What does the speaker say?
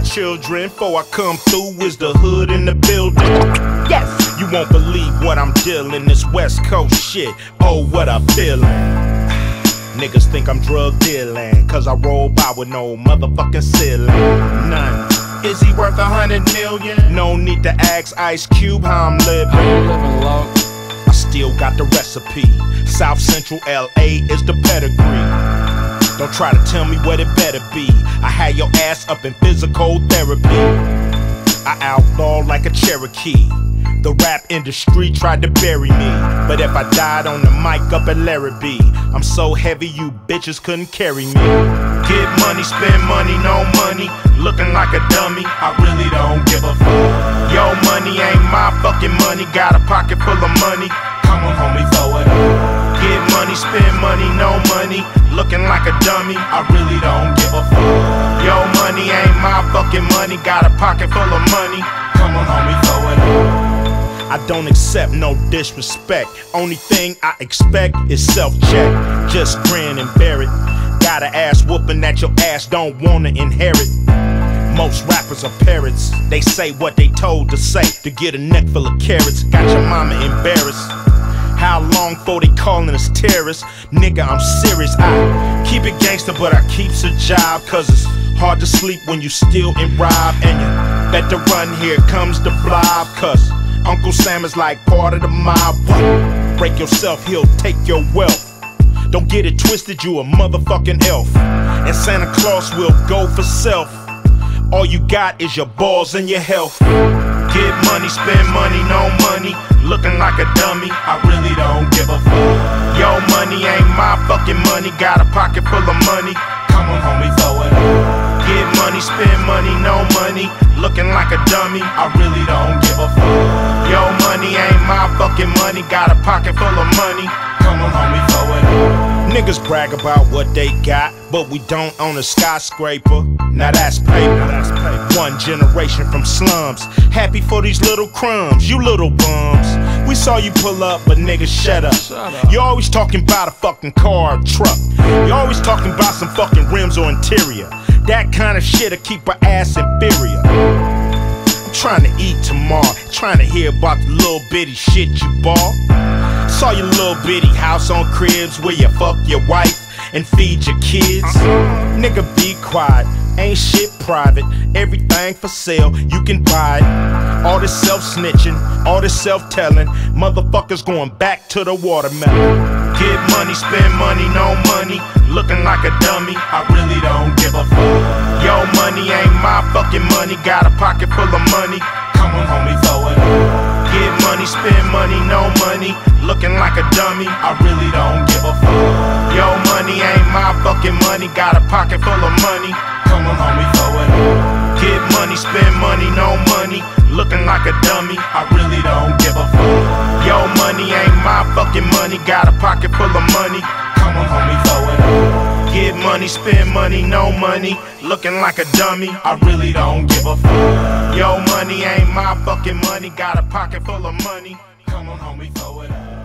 children. Before I come through, is the hood in the building. Yes, you won't believe what I'm dealing. This West Coast shit, oh what I'm feeling. Niggas think I'm drug dealing, cause I roll by with no motherfucking ceiling. None. Is he worth 100 million? No need to ask Ice Cube how I'm living. How you living, love? I still got the recipe. South Central LA is the pedigree. Don't try to tell me what it better be. I had your ass up in physical therapy. I outlaw like a Cherokee. The rap industry tried to bury me, but if I died on the mic up at Larry B, I'm so heavy you bitches couldn't carry me. Get money, spend money, no money, looking like a dummy, I really don't give a fuck. Yo, money ain't my fucking money, got a pocket full of money, come on homie, throw it up. Get money, spend money, no money, looking like a dummy, I really don't give a fuck. Yo, money ain't my fucking money, got a pocket full of money, come on homie, throw it up. I don't accept no disrespect. Only thing I expect is self-check. Just grin and bear it. Got an ass whooping that your ass don't wanna inherit. Most rappers are parrots. They say what they told to say to get a neck full of carrots. Got your mama embarrassed. How long for they calling us terrorists? Nigga, I'm serious. I keep it gangster, but I keeps a job. Cause it's hard to sleep when you steal and rob. And you better run, here comes the blob. Cause Uncle Sam is like part of the mob. Break yourself, he'll take your wealth. Don't get it twisted, you a motherfucking elf. And Santa Claus will go for self. All you got is your balls and your health. Get money, spend money, no money, looking like a dummy, I really don't give a fuck. Yo, money ain't my fucking money, got a pocket full of money, come on homie, throw it up. Get money, spend money, no money, looking like a dummy, I really don't give a fuck. Yo, money ain't my fucking money, got a pocket full of money, come on homie, throw it up. Niggas brag about what they got, but we don't own a skyscraper. Now that's paper. One generation from slums, happy for these little crumbs, you little bums. We saw you pull up, but niggas shut up. You always talking about a fucking car or truck. You always talking about some fucking rims or interior. That kind of shit'll keep her ass inferior. I'm trying to eat tomorrow, trying to hear about the little bitty shit you bought. Saw your little bitty house on cribs where you fuck your wife and feed your kids. Nigga, be quiet, ain't shit private, everything for sale, you can buy it. All this self-snitching, all this self-telling, motherfuckers going back to the watermelon. Get money, spend money, no money, looking like a dummy, I really don't give a fuck. Yo, money ain't my fucking money, got a pocket full of money, come on homie, throw it up. Get money, spend money, no money, looking like a dummy, I really don't give a fuck. Yo, money ain't my fucking money, got a pocket full of money, come on homie, throw it up. Get money, spend money, no money, looking like a dummy, I really don't give a fuck. Yo, money ain't my fucking money, got a pocket full of money, come on homie, throw it up. Get money, spend money, no money, looking like a dummy, I really don't give a fuck. Yo, money ain't my fucking money, got a pocket full of money, come on homie, throw it up.